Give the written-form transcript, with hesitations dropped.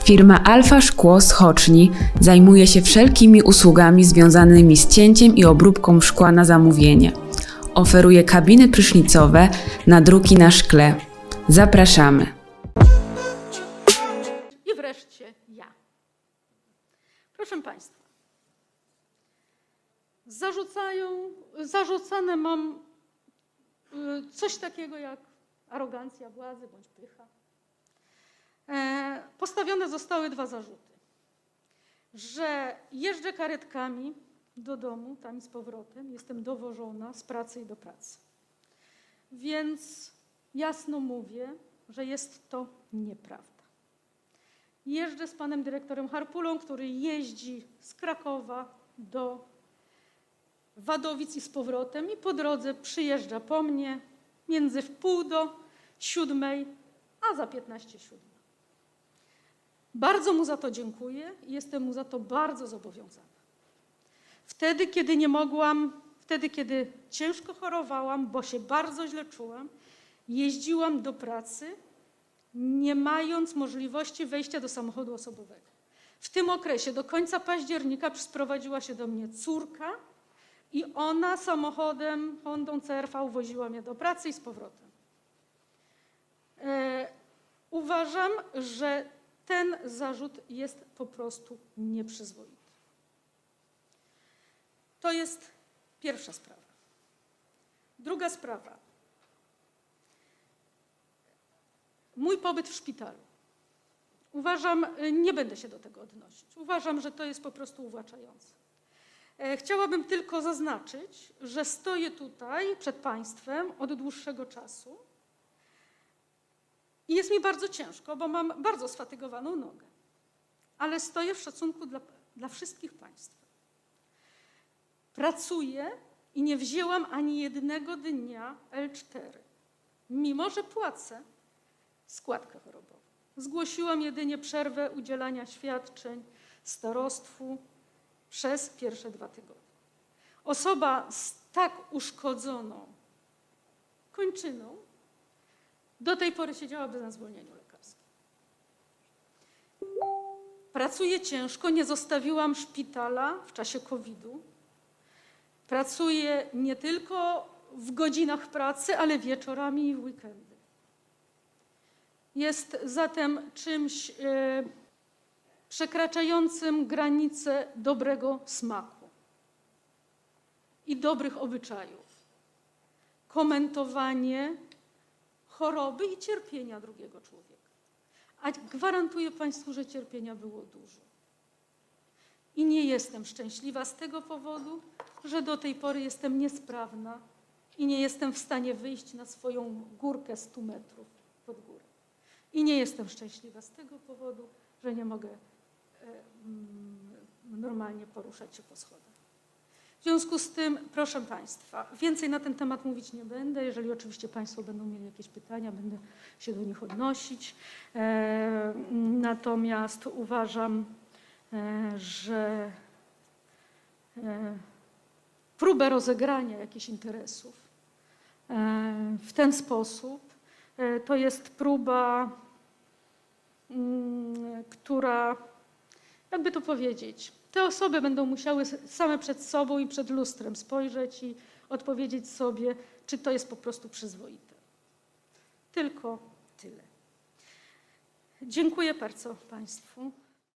Firma Alfa Szkło z Choczni zajmuje się wszelkimi usługami związanymi z cięciem i obróbką szkła na zamówienie. Oferuje kabiny prysznicowe, nadruki na szkle. Zapraszamy. I wreszcie ja. Proszę Państwa, zarzucane mam coś takiego jak arogancja władzy bądź pycha. Postawione zostały dwa zarzuty, że jeżdżę karetkami do domu, tam i z powrotem, jestem dowożona z pracy i do pracy. Więc jasno mówię, że jest to nieprawda. Jeżdżę z panem dyrektorem Harpulą, który jeździ z Krakowa do Wadowic i z powrotem i po drodze przyjeżdża po mnie między 6:45, a za 15:07. Bardzo mu za to dziękuję i jestem mu za to bardzo zobowiązana. Wtedy, kiedy nie mogłam, wtedy, kiedy ciężko chorowałam, bo się bardzo źle czułam, jeździłam do pracy, nie mając możliwości wejścia do samochodu osobowego. W tym okresie do końca października sprowadziła się do mnie córka i ona samochodem Hondą CR-V woziła mnie do pracy i z powrotem. Uważam, że ten zarzut jest po prostu nieprzyzwoity. To jest pierwsza sprawa. Druga sprawa. Mój pobyt w szpitalu. Uważam, nie będę się do tego odnosić. Uważam, że to jest po prostu uwłaczające. Chciałabym tylko zaznaczyć, że stoję tutaj przed Państwem od dłuższego czasu i jest mi bardzo ciężko, bo mam bardzo sfatygowaną nogę. Ale stoję w szacunku dla wszystkich Państwa. Pracuję i nie wzięłam ani jednego dnia L4, mimo że płacę składkę chorobową. Zgłosiłam jedynie przerwę udzielania świadczeń starostwu przez pierwsze 2 tygodnie. Osoba z tak uszkodzoną kończyną do tej pory siedziałaby na zwolnieniu lekarskim. Pracuję ciężko, nie zostawiłam szpitala w czasie COVID-u. Pracuję nie tylko w godzinach pracy, ale wieczorami i w weekendy. Jest zatem czymś przekraczającym granice dobrego smaku i dobrych obyczajów. Komentowanie choroby i cierpienia drugiego człowieka. A gwarantuję Państwu, że cierpienia było dużo. I nie jestem szczęśliwa z tego powodu, że do tej pory jestem niesprawna i nie jestem w stanie wyjść na swoją górkę 100 metrów pod górę. I nie jestem szczęśliwa z tego powodu, że nie mogę normalnie poruszać się po schodach. W związku z tym, proszę Państwa, więcej na ten temat mówić nie będę. Jeżeli oczywiście Państwo będą mieli jakieś pytania, będę się do nich odnosić. Natomiast uważam, że próbę rozegrania jakichś interesów w ten sposób to jest próba, która, jakby to powiedzieć, te osoby będą musiały same przed sobą i przed lustrem spojrzeć i odpowiedzieć sobie, czy to jest po prostu przyzwoite. Tylko tyle. Dziękuję bardzo Państwu.